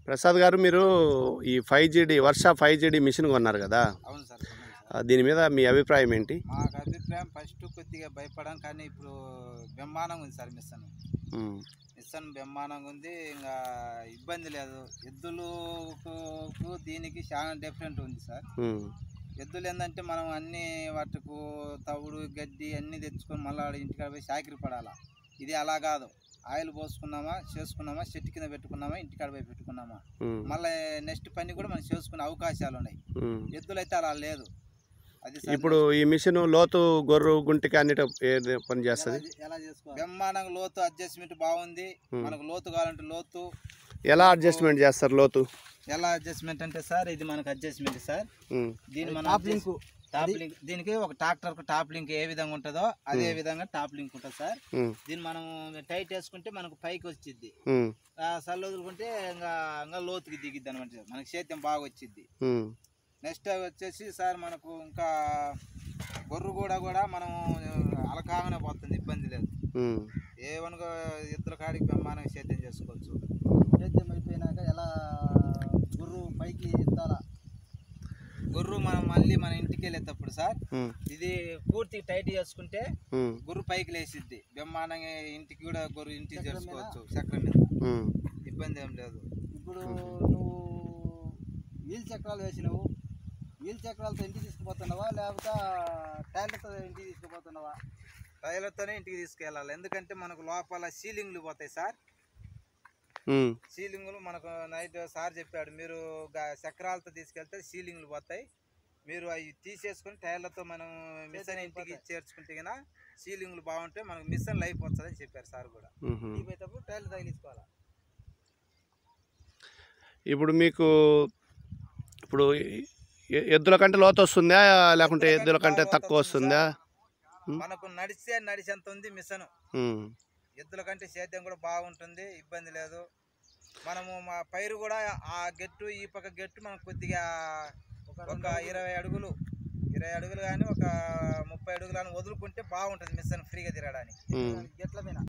ప్రసాద్ గారు, మీరు ఈ 5GD వర్ష 5GD మిషన్ కొన్నారు కదా? అవును సార్. దీని మీద మీ అభిప్రాయం ఏంటి? మాకు అభిప్రాయం ఫస్ట్ కొద్దిగా భయపడాం, కానీ ఇప్పుడు బ్రహ్మాండంగా ఉంది సార్. మిషన్ బ్రహ్మాండంగా ఉంది, ఇంకా ఇబ్బంది లేదు. ఎద్దులకు దీనికి చాలా డిఫరెంట్ ఉంది సార్. ఎద్దులు ఏంటంటే మనం అన్ని వాటికు తవుడు గడ్డి అన్నీ తెచ్చుకొని మళ్ళీ ఇంటికాడ పోయి చాకిరి పడాలా. ఇది అలా కాదు, ఆయిల్ పోసుకున్నామా చేసుకున్నామా, చెట్టు కింద పెట్టుకున్నామా, ఇంటికాడ పోయి పెట్టుకున్నామా, మళ్ళీ నెక్స్ట్ పని కూడా మనం చేసుకునే అవకాశాలు ఉన్నాయి. ఎద్దులు అయితే అలా లేదు. అది ఇప్పుడు ఈ మిషన్ లోతు గొర్రు గుంటికి అన్నిటి పని చేస్తుంది. బ్రహ్మాండంగా లోతు అడ్జస్ట్మెంట్ బాగుంది. మనకు లోతు కావాలంటే లోతు. ఎలా అడ్జస్ట్మెంట్ చేస్తారు లోతు? ఎలా అడ్జస్ట్మెంట్ అంటే సార్, ఇది మనకు అడ్జస్ట్మెంట్ సార్. దీని మన టాప్ లింక్, దీనికి ఒక ట్రాక్టర్ కు టాప్ లింక్ ఏ విధంగా ఉంటుందో అదే విధంగా టాప్ లింక్ ఉంటుంది సార్. దీన్ని మనం టైట్ వేసుకుంటే మనకు పైకి వచ్చింది, సల్లు వదులుకుంటే ఇంకా లోతుకి దిగిద్ది అనమాట. మనకి సేద్యం బాగా వచ్చింది. నెక్స్ట్ వచ్చేసి సార్, మనకు ఇంకా గొర్రు కూడా మనం అలకాగానే పోతుంది, ఇబ్బంది లేదు. ఏమనగా ఎద్దుల కాడికి బ్రహ్మాండంగా సేద్యం చేసుకోవచ్చు. సేద్యం అయిపోయినాక ఎలా గొర్రు పైకి ఎత్తాలా, గొర్రు మనం మళ్ళీ మన ఇంటికి వెళ్ళేటప్పుడు సార్, ఇది పూర్తిగా టైట్ చేసుకుంటే గొర్రు పైకి లేసిద్ది. బ్రహ్మాండంగా ఇంటికి కూడా గొర్రు ఇంటికి చేసుకోవచ్చు చక్రం మీద, ఇబ్బంది ఏం లేదు. ఇప్పుడు నువ్వు వీల్ చక్రాలు వేసినావు, వీల్ చక్రాలతో ఇంటికి తీసుకుపోతున్నావా లేకపోతే టైర్లతో ఇంటికి తీసుకుపోతున్నావా? టైర్లతోనే ఇంటికి తీసుకెళ్ళాలి. ఎందుకంటే మనకు లోపల సీలింగ్లు పోతాయి సార్. సీలింగులు మనకు నైట్ సార్ చెప్పాడు, మీరు చక్రాలతో తీసుకెళ్తే సీలింగ్లు పోతాయి, మీరు అవి తీసేసుకుని టైర్లతో మనం మిషన్ ఇంటికి చేర్చుకుంటే కన్నా సీలింగ్లు బాగుంటే మనకు మిషన్ లైఫ్ వస్తుందని చెప్పారు సార్ కూడా. పోయేటప్పుడు టైర్లు తగిలించుకోవాలి. ఇప్పుడు మీకు ఇప్పుడు ఎద్దుల కంటే లోతు వస్తుందా లేకుంటే ఎద్దుల కంటే తక్కువ వస్తుందా? మనకు నడిచేంత ఉంది మిషన్. ఎద్దుల కంటే సేద్యం కూడా బాగుంటుంది, ఇబ్బంది లేదు. మనము మా పైరు కూడా ఆ గెట్టు ఈ పక్క గెట్టు మనకు కొద్దిగా ఒక 20 అడుగులు కానీ ఒక 30 అడుగులు కానీ వదులుకుంటే బాగుంటుంది మిషన్ ఫ్రీగా తిరగడానికి. గెట్ల మీద